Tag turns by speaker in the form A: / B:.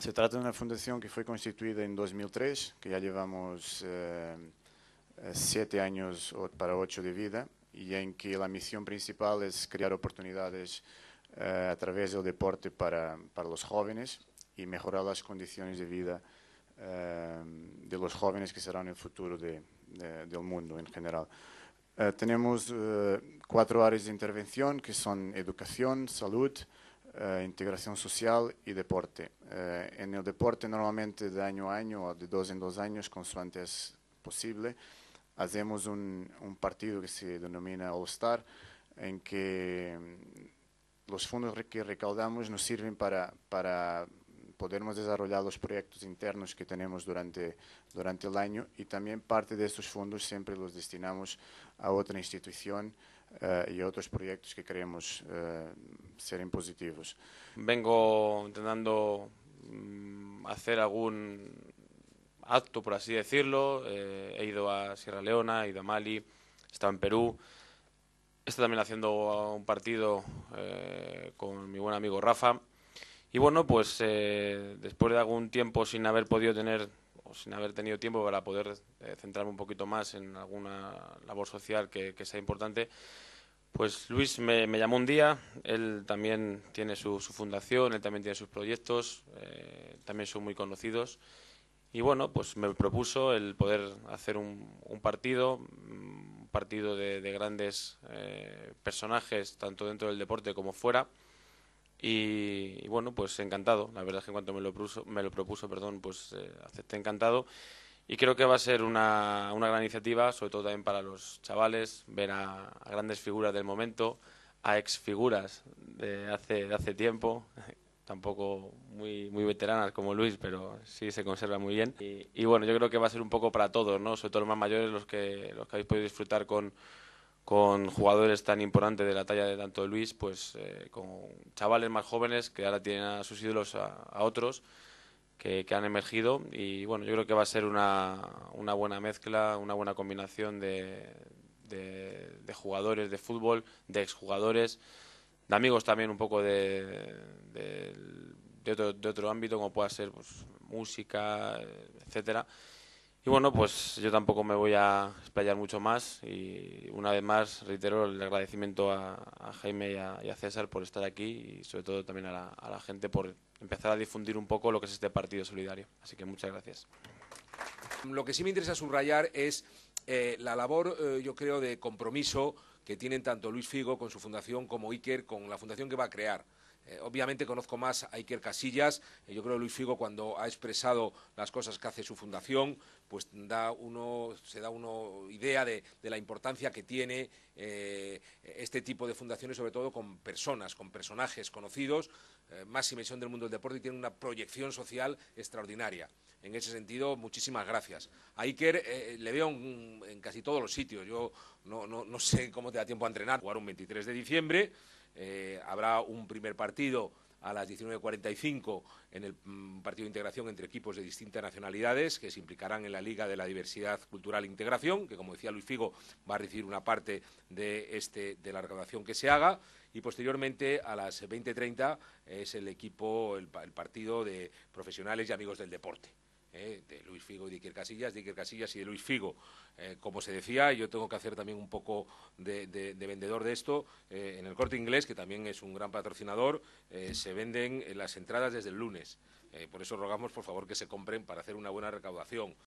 A: Se trata de una fundación que fue constituida en 2003, que ya llevamos 7 años para 8 de vida, y en que la misión principal es crear oportunidades a través del deporte para los jóvenes y mejorar las condiciones de vida de los jóvenes que serán el futuro del mundo en general. Tenemos 4 áreas de intervención que son educación, salud, integración social y deporte. En el deporte normalmente de año a año o de 2 en 2 años, consoante es posible, hacemos un partido que se denomina All Star, en que los fondos que recaudamos nos sirven para podermos desarrollar los proyectos internos que tenemos durante el año, y también parte de estos fondos siempre los destinamos a otra institución y a otros proyectos que creemos ser positivos.
B: Vengo intentando hacer algún acto, por así decirlo. He ido a Sierra Leona, he ido a Mali, he estado en Perú. Estoy también haciendo un partido con mi buen amigo Rafa. Y bueno, pues después de algún tiempo sin haber podido tener o sin haber tenido tiempo para poder centrarme un poquito más en alguna labor social que sea importante, pues Luis me llamó un día. Él también tiene su fundación, él también tiene sus proyectos, también son muy conocidos. Y bueno, pues me propuso el poder hacer un partido de grandes personajes, tanto dentro del deporte como fuera. Y bueno, pues encantado. La verdad es que en cuanto me lo propuso, pues acepté encantado. Y creo que va a ser una gran iniciativa, sobre todo también para los chavales, ver a grandes figuras del momento, a exfiguras de hace tiempo, tampoco muy veteranas como Luis, pero sí se conserva muy bien. Y bueno, yo creo que va a ser un poco para todos, ¿no? Sobre todo los más mayores, los que habéis podido disfrutar con jugadores tan importantes de la talla de tanto de Luis, pues con chavales más jóvenes que ahora tienen a sus ídolos a otros que han emergido. Y bueno, yo creo que va a ser una buena mezcla, una buena combinación de jugadores de fútbol, de exjugadores, de amigos también un poco de otro ámbito, como pueda ser pues, música, etcétera. Y bueno, pues yo tampoco me voy a explayar mucho más, y una vez más reitero el agradecimiento a Jaime y a César por estar aquí, y sobre todo también a la gente por empezar a difundir un poco lo que es este partido solidario. Así que muchas gracias.
C: Lo que sí me interesa subrayar es la labor, yo creo, de compromiso que tienen tanto Luis Figo con su fundación como Iker con la fundación que va a crear. Obviamente conozco más a Iker Casillas. Yo creo que Luis Figo, cuando ha expresado las cosas que hace su fundación, pues se da uno idea de la importancia que tiene este tipo de fundaciones, sobre todo con personas, con personajes conocidos, máxima visión del mundo del deporte, y tiene una proyección social extraordinaria. En ese sentido, muchísimas gracias. A Iker le veo en casi todos los sitios. Yo no sé cómo te da tiempo a entrenar. Jugar un 23 de diciembre. Habrá un primer partido a las 19:45 en el partido de integración entre equipos de distintas nacionalidades que se implicarán en la Liga de la Diversidad Cultural e Integración, que, como decía Luis Figo, va a recibir una parte de la recaudación que se haga. Y posteriormente, a las 20:30, es el partido de profesionales y amigos del deporte, de Luis Figo y de Iker Casillas y de Luis Figo. Como se decía, yo tengo que hacer también un poco de vendedor de esto. En el Corte Inglés, que también es un gran patrocinador, se venden las entradas desde el lunes. Por eso rogamos, por favor, que se compren para hacer una buena recaudación.